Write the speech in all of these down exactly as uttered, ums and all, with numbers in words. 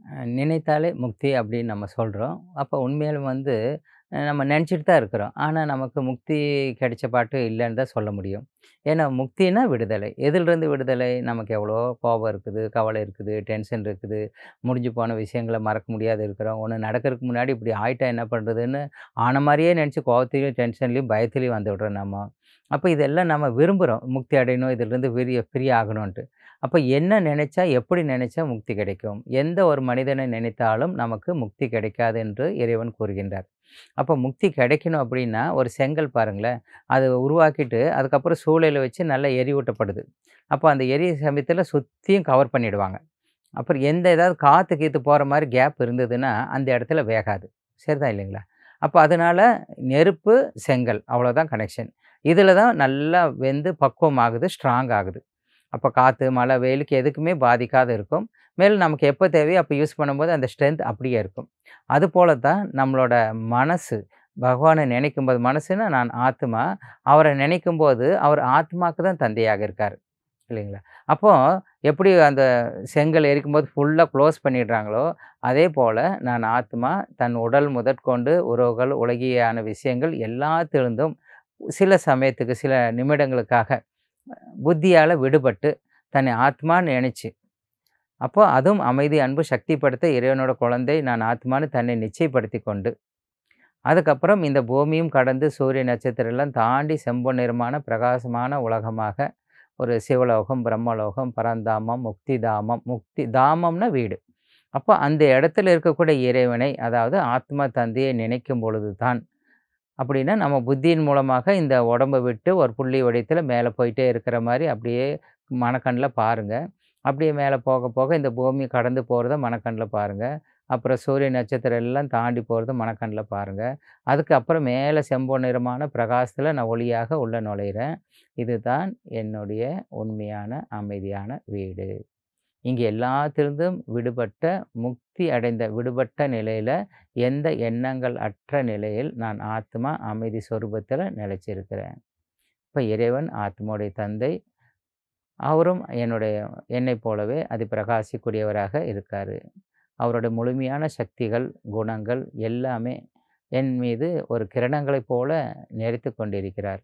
அ நினைத்தாலே முக்தி அப்படின்னு நம்ம சொல்றோம். அப்போ உண்மையாலும் வந்து அ நம்ம நெனச்சுட்டு தான் இருக்கிறோம். ஆனா, நமக்கு முக்தி கிடைச்ச பாட்டு இல்லன்னு தான் சொல்ல முடியும். ஏன்னா, முக்தினா விடுதலை. எதிலிருந்து விடுதலை? நமக்கு எவ்வளவோ கோபம் இருக்குது, கவலை இருக்குது, டென்ஷன் இருக்குது, முடிஞ்சு போன விஷயங்கள மறக்க முடியாத இருக்கிறோம். ஒண்ணு நடக்கிறதுக்கு முன்னாடி இப்படி ஆயிட்டா என்ன பண்றதுன்னு ஆன மாரியே நெனச்சு கோவத்திலயும், டென்ஷன்லயும், பயத்திலயும் வந்து விடுறோம் நம்ம. அப்ப இதெல்லாம் நம்ம விரும்புறோம். முக்தி அடையணும், இதிலிருந்து விரிய ஃப்ரீ ஆகணுன்ட்டு. அப்ப என்ன நினைச்சா, எப்படி நினைச்சா முக்தி கிடைக்கும்? எந்த ஒரு மனிதனை நினைத்தாலும் நமக்கு முக்தி கிடைக்காது என்று இறைவன் கூறுகின்றார். அப்ப முக்தி கிடைக்கணும் அப்படின்னா, ஒரு செங்கல் பாருங்களேன், அத உருவாக்கிட்டு அதுக்கப்புறம் சூளையில வச்சு நல்லா எரியூட்டப்படுது. அப்ப அந்த எரியிற சமயத்தில சுத்தியும் கவர் பண்ணிடுவாங்க. அப்புறம் எந்த ஏதாவது காத்து கீத்து போற மாரி கேப் இருந்ததுன்னா, அந்த இடத்துல வேகாது. சரிதான் இல்லைங்களா? அப்ப அதனால நெருப்பு, செங்கல் அவ்வளோதான் கனெக்ஷன். இதில தான் நல்லா வெந்து பக்குவம் ஆகுது, ஸ்ட்ராங் ஆகுது. அப்ப காத்து, மழை, வெயிலுக்கு எதுக்குமே பாதிக்காத இருக்கும். மேலும் நமக்கு எப்ப தேவையோ அப்ப யூஸ் பண்ணும்போது அந்த ஸ்ட்ரென்த் அப்படியே இருக்கும். அதுபோல தான் நம்மளோட மனசு, பகவான நினைக்கும்போது மனசுன்னா நான் ஆத்துமா. அவர நினைக்கும்போது அவர் ஆத்மாக்கு தான் தந்தையாக இருக்காரு. இல்லைங்களா? அப்போ எப்படி அந்த செங்கல் எரிக்கும்போது ஃபுல்லா குளோஸ் பண்ணிடுறாங்களோ, அதேபோல நான் ஆத்மா தன் உடல் முதற்கொண்டு உறவுகள், உலகியான விஷயங்கள் எல்லாத்திலிருந்தும் சில சமயத்துக்கு, சில நிமிடங்களுக்காக புத்தியால விடுபட்டு, தன்னை ஆத்மான்னு நெனைச்சு, அப்போ அதுவும் அமைதி, அன்பு, சக்தி படைத்த இறைவனோட குழந்தை நான் ஆத்மான்னு தன்னை நிச்சயப்படுத்திக் கொண்டு, அதுக்கப்புறம் இந்த பூமியும் கடந்து சூரிய நட்சத்திரம் எல்லாம் தாண்டி செம்பொன் நிறமான பிரகாசமான உலகமாக ஒரு சிவலோகம், பிரம்மலோகம், பரந்தாமம், முக்தி தாமம். முக்தி தாமம்னா வீடு. அப்போ அந்த இடத்துல இருக்கக்கூடிய இறைவனை, அதாவது ஆத்மா தந்தையை நினைக்கும் பொழுது தான் அப்படின்னா, நம்ம புத்தியின் மூலமாக இந்த உடம்ப விட்டு ஒரு புள்ளி வடிவத்தில மேல போயிட்டே இருக்கிற மாரி அப்படியே மனக்கண்ல பாருங்க. அப்படியே மேல போக, போக இந்த பூமி கடந்து போறத மனக்கண்ல பாருங்க. அப்புறம் சூரிய நட்சத்திரம் எல்லாம் தாண்டி போறத மனக்கண்ல பாருங்க. அதுக்கப்புறம் மேல செம்பொன் நிறமான பிரகாசத்தில நான் ஒளியாக உள்ள நுழையிறேன். இதுதான் என்னுடைய உண்மையான அமைதியான வீடு. இங்க எல்லாத்திலிருந்தும் விடுபட்ட, முக்தி அடைந்த விடுபட்ட நிலையில, எந்த எண்ணங்கள் அற்ற நிலையில் நான் ஆத்மா அமைதி சொரூபத்தில நிலைச்சிருக்கிறேன். இப்ப இறைவன் ஆத்மாவுடைய தந்தை. அவரும் என்னுடைய என்னைப் போலவே அது பிரகாசிக்கூடியவராக இருக்காரு. அவருடைய முழுமையான சக்திகள், குணங்கள் எல்லாமே என் மீது ஒரு கிரணங்களைப் போல நிறைத்துக் கொண்டிருக்கிறார்.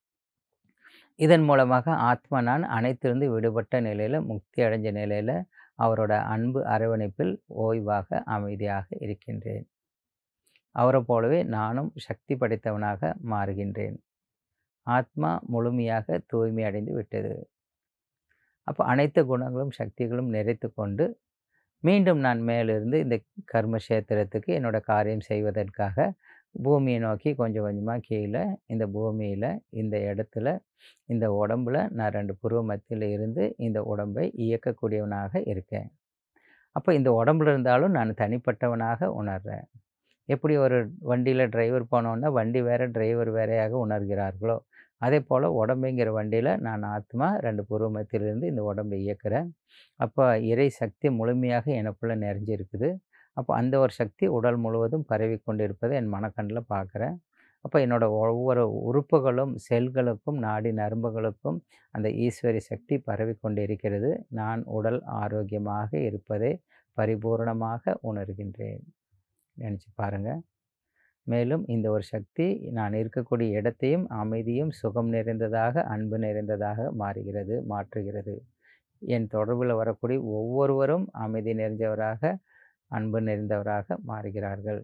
இதன் மூலமாக ஆத்மா நான் அனைத்திலிருந்து விடுபட்ட நிலையில, முக்தி அடைஞ்ச நிலையில, அவரோட அன்பு அரவணைப்பில் ஓய்வாக, அமைதியாக இருக்கின்றேன். அவரைப் போலவே நானும் சக்தி படைத்தவனாக மாறுகின்றேன். ஆத்மா முழுமையாக தூய்மை அடைந்து விட்டது. அப்ப அனைத்து குணங்களும், சக்திகளும் நிறைத்துக் கொண்டு, மீண்டும் நான் மேலிருந்து இந்த கர்ம சேத்திரத்துக்கு என்னோட காரியம் செய்வதற்காக பூமியை நோக்கி கொஞ்சம் கொஞ்சமா கீழ இந்த பூமியில, இந்த இடத்துல, இந்த உடம்புல நான் ரெண்டு புருவ மத்தியில இருந்து இந்த உடம்பை இயக்கக்கூடியவனாக இருக்கேன். அப்ப இந்த உடம்புல இருந்தாலும் நான் தனிப்பட்டவனாக உணர்றேன். எப்படி ஒரு வண்டியில டிரைவர் போனோம்னா, வண்டி வேற, டிரைவர் வேறையாக உணர்கிறார்களோ, அதேபோல உடம்புங்கிற வண்டியில நான் ஆத்மா ரெண்டு புருவ மத்தியிலிருந்து இந்த உடம்பை இயக்குறேன். அப்ப இறை சக்தி முழுமையாக எனக்குள்ள நிறைஞ்சிருக்குது. அப்ப அந்த ஒரு சக்தி உடல் முழுவதும் பரவிக் கொண்டிருப்பதை என் மனக்கண்ல பார்க்குறேன். அப்ப என்னோட ஒவ்வொரு உறுப்புகளும், செல்களுக்கும், நாடி நரம்புகளுக்கும் அந்த ஈஸ்வரி சக்தி பரவிக் கொண்டிருக்கிறது. நான் உடல் ஆரோக்கியமாக இருப்பதை பரிபூரணமாக உணர்கின்றேன். நினைச்சு பாருங்க. மேலும் இந்த ஒரு சக்தி நான் இருக்கக்கூடிய இடத்தையும் அமைதியும், சுகம் நிறைந்ததாக, அன்பு நிறைந்ததாக மாறுகிறது, மாற்றுகிறது. என் தொடர்புல வரக்கூடிய ஒவ்வொருவரும் அமைதி நிறைஞ்சவராக, அன்பு நிறைந்தவராக மாறுகிறார்கள்.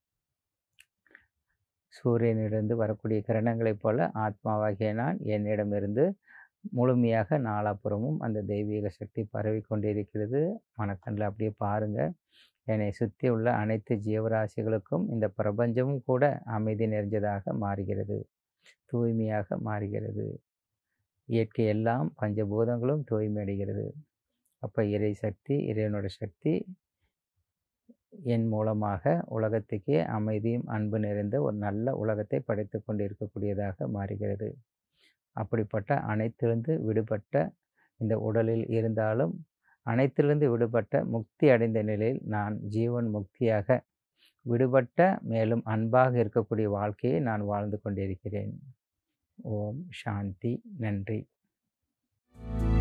சூரியனிலிருந்து வரக்கூடிய கிரணங்களைப் போல ஆத்மாவாகிய நான் என்னிடமிருந்து முழுமையாக நாலாபுறமும் அந்த தெய்வீக சக்தி பரவிக் கொண்டிருக்கிறது. மனக்கண்ல அப்படியே பாருங்க. என்னை சுத்தி உள்ள அனைத்து ஜீவராசிகளுக்கும் இந்த பிரபஞ்சமும் கூட அமைதி நிறைஞ்சதாக மாறுகிறது. தூய்மையாக மாறுகிறது. இயற்கை எல்லாம் பஞ்சபூதங்களும் தூய்மையடைகிறது. அப்ப இறை சக்தி, இறைவனோட சக்தி என் மூலமாக உலகத்துக்கே அமைதியும், அன்பு நிறைந்த ஒரு நல்ல உலகத்தை படைத்துக் கொண்டிருக்கக்கூடியதாக மாறுகிறது. அப்படிப்பட்ட அனைத்திலிருந்து விடுபட்ட இந்த உடலில் இருந்தாலும், அனைத்திலிருந்து விடுபட்ட முக்தி அடைந்த நிலையில் நான் ஜீவன் முக்தியாக விடுபட்ட மேலும் அன்பாக இருக்கக்கூடிய வாழ்க்கையை நான் வாழ்ந்து கொண்டிருக்கிறேன். ஓம் சாந்தி. நன்றி.